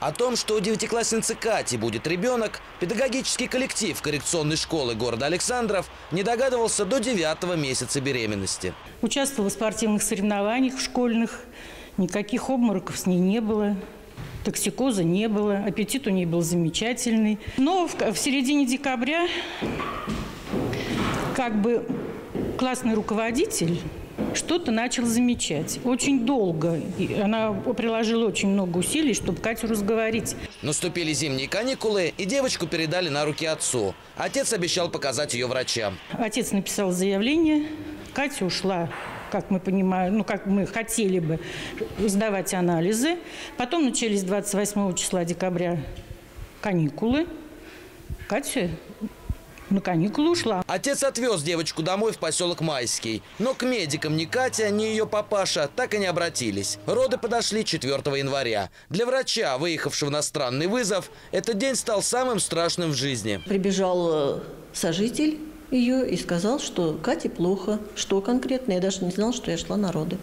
О том, что у девятиклассницы Кати будет ребенок, педагогический коллектив коррекционной школы города Александров не догадывался до 9-го месяца беременности. Участвовала в спортивных соревнованиях школьных, никаких обмороков с ней не было. Токсикоза не было, аппетит у нее был замечательный. Но в середине декабря классный руководитель что-то начал замечать. Очень долго. Она приложила очень много усилий, чтобы Катю разговорить. Наступили зимние каникулы, и девочку передали на руки отцу. Отец обещал показать ее врачам. Отец написал заявление. Катя ушла, как мы понимаем, как мы хотели бы, сдавать анализы. Потом начались 28 числа декабря каникулы. Катя на каникулы ушла. Отец отвез девочку домой в поселок Майский. Но к медикам ни Катя, ни ее папаша так и не обратились. Роды подошли 4 января. Для врача, выехавшего на странный вызов, этот день стал самым страшным в жизни. Прибежал сожитель ее и сказал, что Кате плохо. Что конкретно? Я даже не знала, что я шла на роды.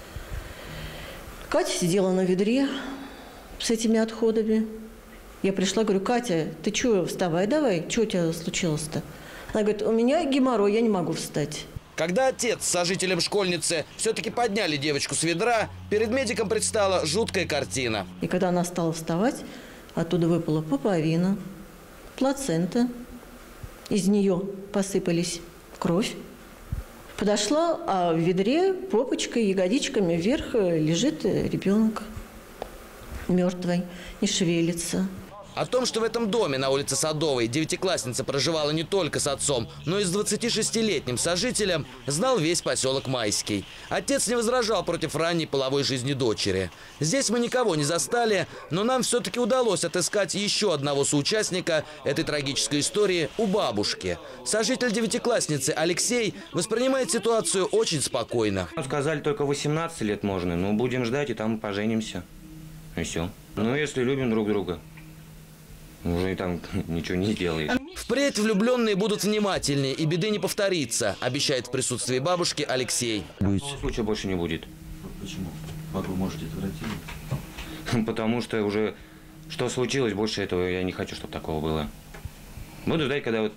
Катя сидела на ведре с этими отходами. Я пришла, говорю: Катя, ты что, вставай давай, что у тебя случилось-то? Она говорит: у меня геморрой, я не могу встать. Когда отец с сожителем школьницы все-таки подняли девочку с ведра, перед медиком предстала жуткая картина. И когда она стала вставать, оттуда выпала пуповина, плацента. Из нее посыпались кровь. Подошла, а в ведре попочкой, ягодичками вверх лежит ребенок. Мертвый, не шевелится. О том, что в этом доме на улице Садовой девятиклассница проживала не только с отцом, но и с 26-летним сожителем, знал весь поселок Майский. Отец не возражал против ранней половой жизни дочери. Здесь мы никого не застали, но нам все-таки удалось отыскать еще одного соучастника этой трагической истории у бабушки. Сожитель девятиклассницы Алексей воспринимает ситуацию очень спокойно. Сказали, только 18 лет можно, но будем ждать, и там поженимся. И все. Ну, если любим друг друга, уже и там ничего не сделаешь. Впредь влюбленные будут внимательнее, и беды не повторится, обещает в присутствии бабушки Алексей. Такого случая больше не будет. Почему? Как вы можете отвратить? Потому что уже что случилось, больше этого я не хочу, чтобы такого было. Буду ждать, когда вот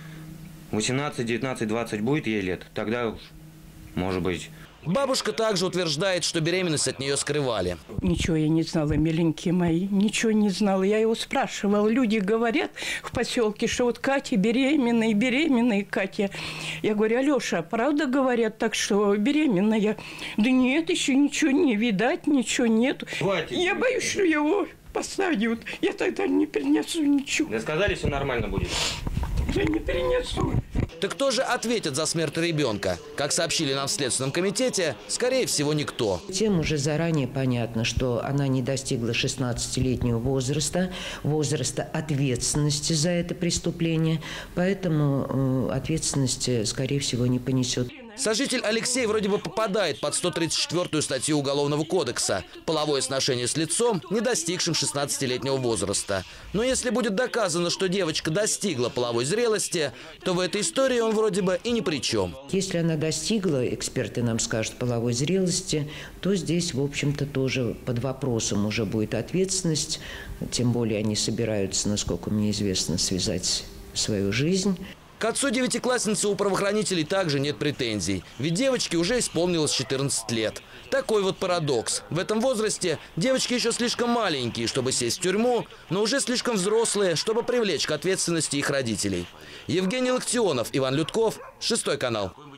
18, 19, 20 будет ей лет, тогда уж, может быть. Бабушка также утверждает, что беременность от нее скрывали. Ничего я не знала, миленькие мои, ничего не знала. Я его спрашивала. Люди говорят в поселке, что вот Катя беременная Катя. Я говорю: Алеша, правда говорят так, что беременная? Да нет, еще ничего не видать, ничего нет. Я боюсь, что его посадят. Я тогда не перенесу ничего. Да сказали, все нормально будет. Я не перенесу. Так кто же ответит за смерть ребенка? Как сообщили нам в Следственном комитете, скорее всего, никто. Тем уже заранее понятно, что она не достигла 16-летнего возраста ответственности за это преступление, поэтому ответственности, скорее всего, не понесет. Сожитель Алексей вроде бы попадает под 134-ю статью Уголовного кодекса «Половое сношение с лицом, не достигшим 16-летнего возраста». Но если будет доказано, что девочка достигла половой зрелости, то в этой истории он вроде бы и ни при чем. Если она достигла, эксперты нам скажут, половой зрелости, то здесь, в общем-то, тоже под вопросом уже будет ответственность. Тем более они собираются, насколько мне известно, связать свою жизнь. К отцу девятиклассницы у правоохранителей также нет претензий, ведь девочке уже исполнилось 14 лет. Такой вот парадокс. В этом возрасте девочки еще слишком маленькие, чтобы сесть в тюрьму, но уже слишком взрослые, чтобы привлечь к ответственности их родителей. Евгений Локтионов, Иван Людков, 6 канал.